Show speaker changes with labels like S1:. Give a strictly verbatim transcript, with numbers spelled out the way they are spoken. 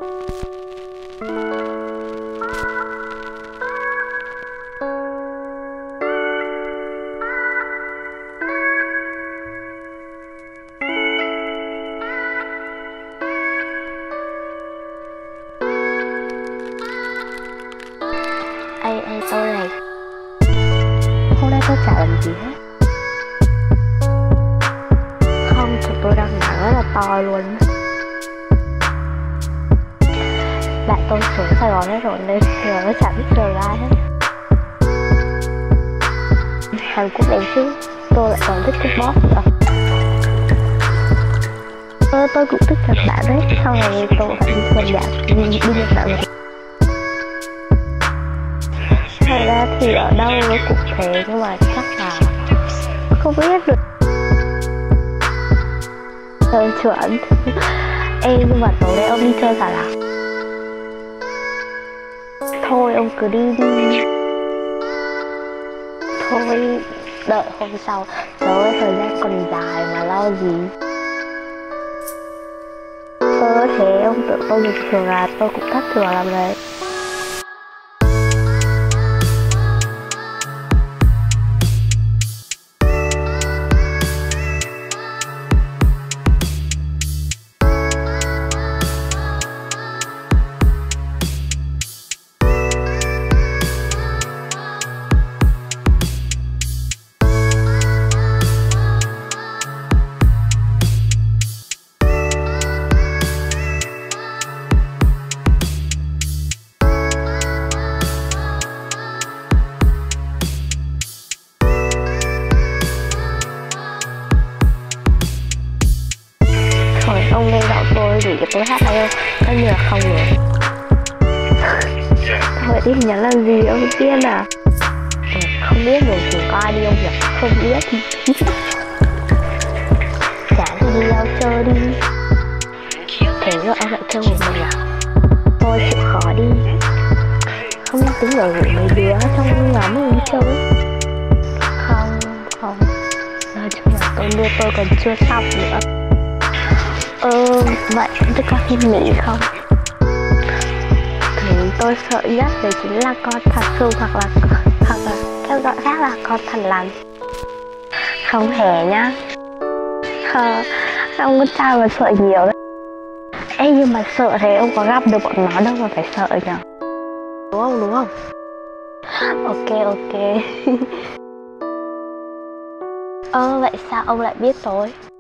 S1: Ê, ê, tôi này, hôm nay tôi chả làm gì hết. Không, tụi tôi đang nói rất là to luôn. Bạn tôi xuống Sài Gòn hết rồi nên giờ nó chả biết giờ ra hết. Hàn Quốc đẹp chứ, tôi lại còn thích cái boss nữa. Tôi, tôi cũng thích Nhật Bản đấy, sau này tôi phải đi Nhật Bản, đi, đi Nhật Bản rồi. Thật ra thì ở đâu nó cũng thế, nhưng mà chắc là không biết được. Chơi chuẩn. Ê, nhưng mà tối nay ông đi chơi cả là thôi ông cứ đi đi. Thôi đợi hôm sau. Trời ơi, thời gian còn dài mà lo gì. Ơ thế ông tưởng tôi bình thường à? Tôi cũng thất thường làm đấy. Ông nên gọi tôi để cho tôi hát hay không? Tất nhiên là không rồi. Thôi tin nhắn làm gì ông tiên à? Ừ, không biết rồi, chúng có ai đi ông nhỉ? Không biết thì chán thì đi giao chơi đi. Thế rồi ông lại kêu một mình à? Thôi chịu khó đi. Không tính rồi gửi mấy đứa trong nhóm mình đi chơi. Không, không. Nói chung là tôi đưa tôi còn chưa xong nữa. Ờ, vậy tôi có phim Mỹ không? Thì tôi sợ nhất đấy chính là con thật sự hoặc là hoặc là theo gọi khác là con thằn lằn. Không hề nhá. Ờ, ông con trai mà sợ nhiều đấy. Ê, nhưng mà sợ thế ông có gặp được bọn nó đâu mà phải sợ nhở? Đúng không, đúng không? Ok, ok. Ơ, vậy sao ông lại biết tôi?